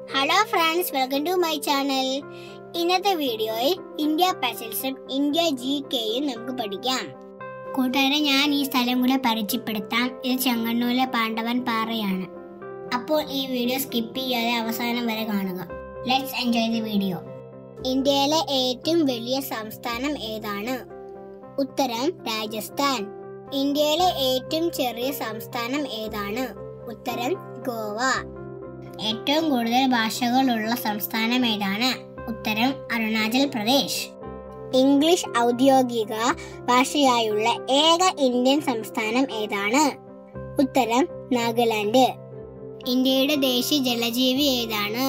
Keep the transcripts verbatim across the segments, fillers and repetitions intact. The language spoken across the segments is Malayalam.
Hello friends, welcome to my channel. ഇന്നത്തെ വീഡിയോയിൽ ഇന്ത്യ പസിൽസും ഇന്ത്യ ജി കെയും നമുക്ക് പഠിക്കാം. കൂട്ടുകാരെ, ഞാൻ ഈ സ്ഥലം കൂടെ പരിചയപ്പെടുത്താം. ഇത് ചെങ്ങന്നൂരിലെ പാണ്ഡവൻ പാറയാണ്. അപ്പോൾ ഈ വീഡിയോ സ്കിപ്പ് ചെയ്യാതെ അവസാനം വരെ കാണുക. Let's enjoy the video. ഇന്ത്യയിലെ ഏറ്റവും വലിയ സംസ്ഥാനം ഏതാണ്? ഉത്തരം രാജസ്ഥാൻ. ഇന്ത്യയിലെ ഏറ്റവും ചെറിയ സംസ്ഥാനം ഏതാണ്? ഉത്തരം ഗോവ. ഏറ്റവും കൂടുതൽ ഭാഷകളുള്ള സംസ്ഥാനം ഏതാണ്? ഉത്തരം അരുണാചൽ പ്രദേശ്. ഇംഗ്ലീഷ് ഔദ്യോഗിക ഭാഷയായുള്ള ഏക ഇന്ത്യൻ സംസ്ഥാനം ഏതാണ്? ഉത്തരം നാഗാലാൻഡ്. ഇന്ത്യയുടെ ദേശീയ ജലജീവി ഏതാണ്?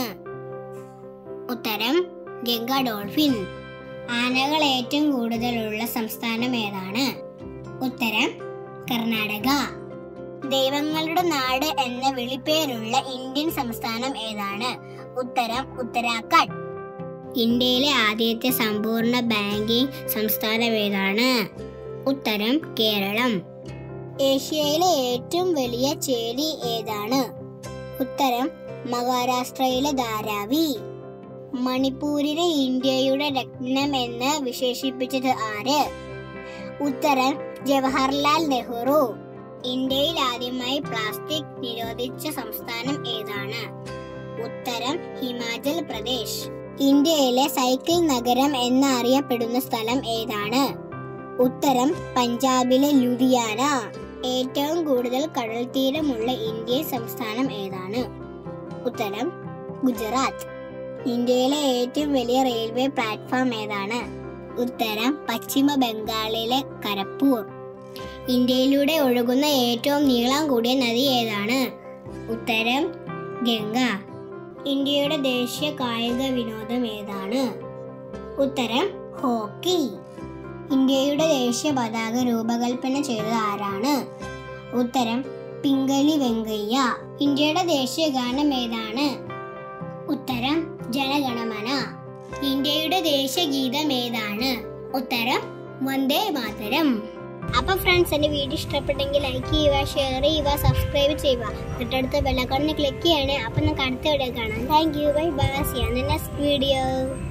ഉത്തരം ഗംഗ ഡോൾഫിൻ. ആനകൾ ഏറ്റവും കൂടുതലുള്ള സംസ്ഥാനം ഏതാണ്? ഉത്തരം കർണാടക. ദൈവങ്ങളുടെ നാട് എന്ന വിളിപ്പേരുള്ള ഇന്ത്യൻ സംസ്ഥാനം ഏതാണ്? ഉത്തരം ഉത്തരാഖണ്ഡ്. ഇന്ത്യയിലെ ആദ്യത്തെ സമ്പൂർണ്ണ ബാങ്കിംഗ് സംസ്ഥാനം ഏതാണ്? ഉത്തരം കേരളം. ഏഷ്യയിലെ ഏറ്റവും വലിയ ചേരി ഏതാണ്? ഉത്തരം മഹാരാഷ്ട്രയിലെ ധാരാവി. മണിപ്പൂരിനെ ഇന്ത്യയുടെ രത്നം എന്ന് വിശേഷിപ്പിച്ചത് ആര്? ഉത്തരം ജവഹർലാൽ നെഹ്റു. ഇന്ത്യയിൽ ആദ്യമായി പ്ലാസ്റ്റിക് നിരോധിച്ച സംസ്ഥാനം ഏതാണ്? ഉത്തരം ഹിമാചൽ പ്രദേശ്. ഇന്ത്യയിലെ സൈക്കിൾ നഗരം എന്നറിയപ്പെടുന്ന സ്ഥലം ഏതാണ്? ഉത്തരം പഞ്ചാബിലെ ലുധിയാന. ഏറ്റവും കൂടുതൽ കടൽ തീരമുള്ള ഇന്ത്യൻ സംസ്ഥാനം ഏതാണ്? ഉത്തരം ഗുജറാത്ത്. ഇന്ത്യയിലെ ഏറ്റവും വലിയ റെയിൽവേ പ്ലാറ്റ്ഫോം ഏതാണ്? ഉത്തരം പശ്ചിമ ബംഗാളിലെ കരപ്പൂർ. ഇന്ത്യയിലൂടെ ഒഴുകുന്ന ഏറ്റവും നീളം കൂടിയ നദി ഏതാണ്? ഉത്തരം ഗംഗ. ഇന്ത്യയുടെ ദേശീയ കായിക വിനോദം ഏതാണ്? ഉത്തരം ഹോക്കി. ഇന്ത്യയുടെ ദേശീയ പതാക രൂപകൽപ്പന ചെയ്തത് ആരാണ്? ഉത്തരം പിംഗലി വെങ്കയ്യ. ഇന്ത്യയുടെ ദേശീയ ഗാനം ഏതാണ്? ഉത്തരം ജനഗണമന. ഇന്ത്യയുടെ ദേശീയ ഗീതം ഏതാണ്? ഉത്തരം വന്ദേ മാതരം. അപ്പൊ ഫ്രണ്ട്സ്, എന്റെ വീഡിയോ ഇഷ്ടപ്പെട്ടെങ്കിൽ ലൈക്ക് ചെയ്യുക, ഷെയർ ചെയ്യുക, സബ്സ്ക്രൈബ് ചെയ്യുക. തൊട്ടടുത്ത ബെല്ലൈക്കണിൽ ക്ലിക്ക് ചെയ്യണേ. അപ്പൊ നമുക്ക് അടുത്ത വീഡിയോ കാണാം. Thank you. Bye bye. See you in the next video.